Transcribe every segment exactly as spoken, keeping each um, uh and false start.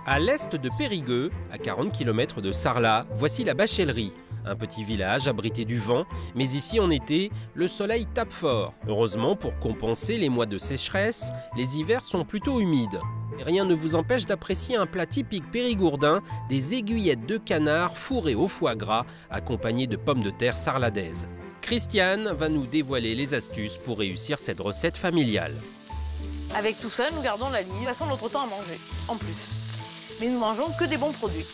À l'est de Périgueux, à quarante kilomètres de Sarlat, voici la Bachellerie. Un petit village abrité du vent, mais ici en été, le soleil tape fort. Heureusement, pour compenser les mois de sécheresse, les hivers sont plutôt humides. Et rien ne vous empêche d'apprécier un plat typique périgourdin, des aiguillettes de canard fourrées au foie gras, accompagnées de pommes de terre sarladaises. Christiane va nous dévoiler les astuces pour réussir cette recette familiale. Avec tout ça, nous gardons la ligne, passons notre temps à manger, en plus. Mais nous mangeons que des bons produits.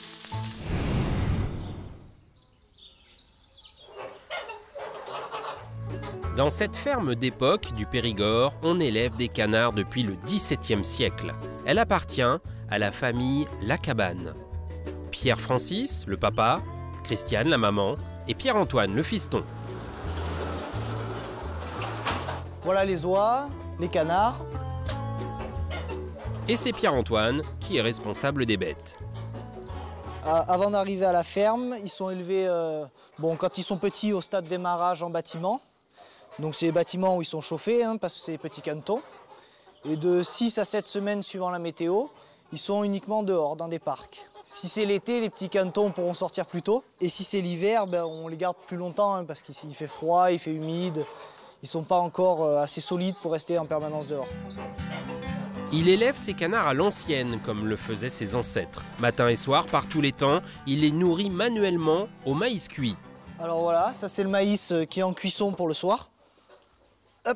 Dans cette ferme d'époque du Périgord, on élève des canards depuis le dix-septième siècle. Elle appartient à la famille Lacabane. Pierre-Francis, le papa, Christiane, la maman, et Pierre-Antoine, le fiston. Voilà les oies, les canards. Et c'est Pierre-Antoine qui est responsable des bêtes. Avant d'arriver à la ferme, ils sont élevés, euh, bon, quand ils sont petits, au stade démarrage en bâtiment. Donc c'est les bâtiments où ils sont chauffés, hein, parce que c'est les petits canetons. Et de six à sept semaines suivant la météo, ils sont uniquement dehors, dans des parcs. Si c'est l'été, les petits canetons pourront sortir plus tôt. Et si c'est l'hiver, ben, on les garde plus longtemps, hein, parce qu'il fait froid, il fait humide. Ils ne sont pas encore assez solides pour rester en permanence dehors. Il élève ses canards à l'ancienne, comme le faisaient ses ancêtres. Matin et soir, par tous les temps, il les nourrit manuellement au maïs cuit. Alors voilà, ça c'est le maïs qui est en cuisson pour le soir. Hop.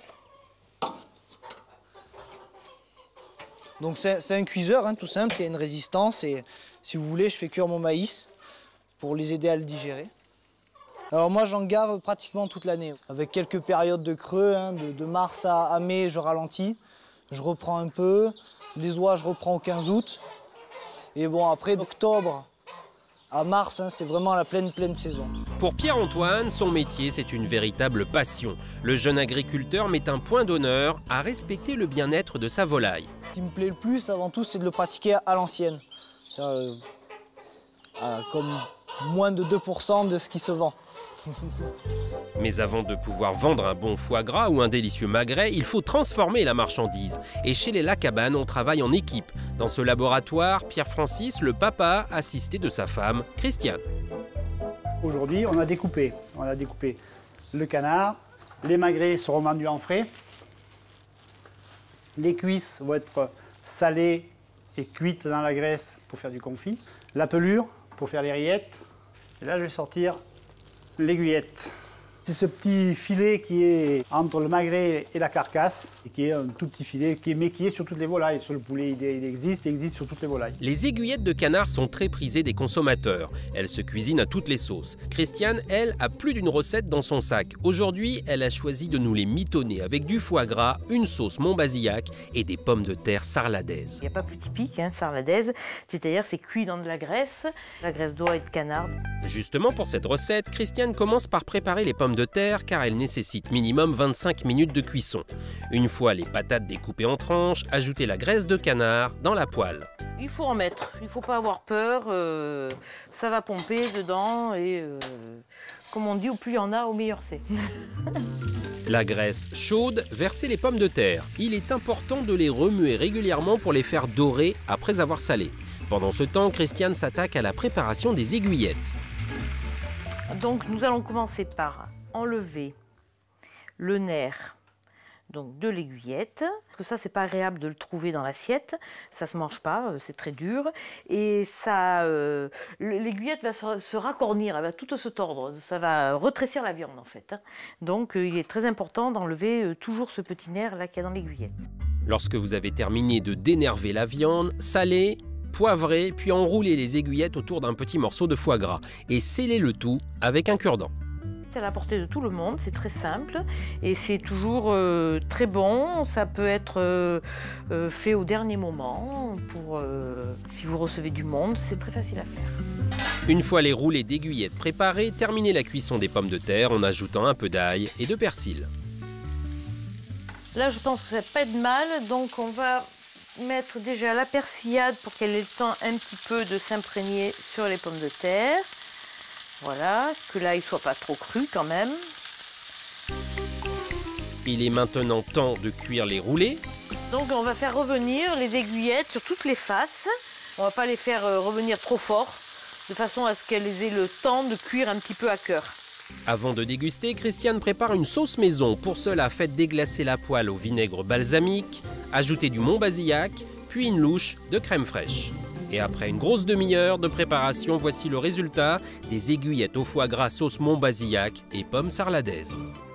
Donc c'est un cuiseur, hein, tout simple, il y a une résistance et si vous voulez, je fais cuire mon maïs pour les aider à le digérer. Alors moi j'en garde pratiquement toute l'année, avec quelques périodes de creux, hein, de, de mars à, à mai je ralentis, je reprends un peu, les oies je reprends au quinze août, et bon après d'octobre à mars, hein, c'est vraiment la pleine pleine saison. Pour Pierre-Antoine, son métier c'est une véritable passion. Le jeune agriculteur met un point d'honneur à respecter le bien-être de sa volaille. Ce qui me plaît le plus avant tout c'est de le pratiquer à l'ancienne, euh, euh, comme moins de deux pour cent de ce qui se vend. Mais avant de pouvoir vendre un bon foie gras ou un délicieux magret, il faut transformer la marchandise. Et chez les Lacabane, on travaille en équipe. Dans ce laboratoire, Pierre-Francis, le papa, assisté de sa femme, Christiane. Aujourd'hui, on a découpé. On a découpé le canard. Les magrets seront vendus en frais. Les cuisses vont être salées et cuites dans la graisse pour faire du confit. La pelure pour faire les rillettes. Et là, je vais sortir l'aiguillette. C'est ce petit filet qui est entre le magret et la carcasse, et qui est un tout petit filet, qui est, mais qui est sur toutes les volailles. Sur le poulet, il existe, il existe sur toutes les volailles. Les aiguillettes de canard sont très prisées des consommateurs. Elles se cuisinent à toutes les sauces. Christiane, elle, a plus d'une recette dans son sac. Aujourd'hui, elle a choisi de nous les mitonner avec du foie gras, une sauce Montbazillac et des pommes de terre sarladaises. Il n'y a pas plus typique, hein, sarladaise, c'est-à-dire c'est cuit dans de la graisse, la graisse d'oie et de canard. Justement pour cette recette, Christiane commence par préparer les pommes de terre car elles nécessitent minimum vingt-cinq minutes de cuisson. Une fois les patates découpées en tranches, ajoutez la graisse de canard dans la poêle. Il faut en mettre, il ne faut pas avoir peur, euh, ça va pomper dedans et euh, comme on dit, au plus il y en a, au meilleur c'est. La graisse chaude, versez les pommes de terre. Il est important de les remuer régulièrement pour les faire dorer après avoir salé. Pendant ce temps, Christiane s'attaque à la préparation des aiguillettes. Donc nous allons commencer par enlever le nerf donc, de l'aiguillette. Parce que ça, c'est pas agréable de le trouver dans l'assiette. Ça se mange pas, c'est très dur. Et ça, euh, l'aiguillette va se, se racornir, elle va toute se tordre. Ça va rétrécir la viande en fait. Donc euh, il est très important d'enlever euh, toujours ce petit nerf là qu'il y a dans l'aiguillette. Lorsque vous avez terminé de dénerver la viande, salez, poivrez, puis enroulez les aiguillettes autour d'un petit morceau de foie gras et scellez le tout avec un cure-dent. C'est à la portée de tout le monde, c'est très simple et c'est toujours euh, très bon. Ça peut être euh, euh, fait au dernier moment. Pour, euh, si vous recevez du monde, c'est très facile à faire. Une fois les roulés d'aiguillettes préparés, terminez la cuisson des pommes de terre en ajoutant un peu d'ail et de persil. Là, je pense que ça n'a pas de mal, donc on va mettre déjà la persillade pour qu'elle ait le temps un petit peu de s'imprégner sur les pommes de terre. Voilà, que là, il ne soit pas trop cru quand même. Il est maintenant temps de cuire les roulés. Donc on va faire revenir les aiguillettes sur toutes les faces On ne va pas les faire revenir trop fort, de façon à ce qu'elles aient le temps de cuire un petit peu à cœur. Avant de déguster, Christiane prépare une sauce maison. Pour cela, faites déglacer la poêle au vinaigre balsamique, ajoutez du Montbazillac, puis une louche de crème fraîche. Et après une grosse demi-heure de préparation, voici le résultat des aiguillettes au foie gras sauce Montbazillac et pommes sarladaises.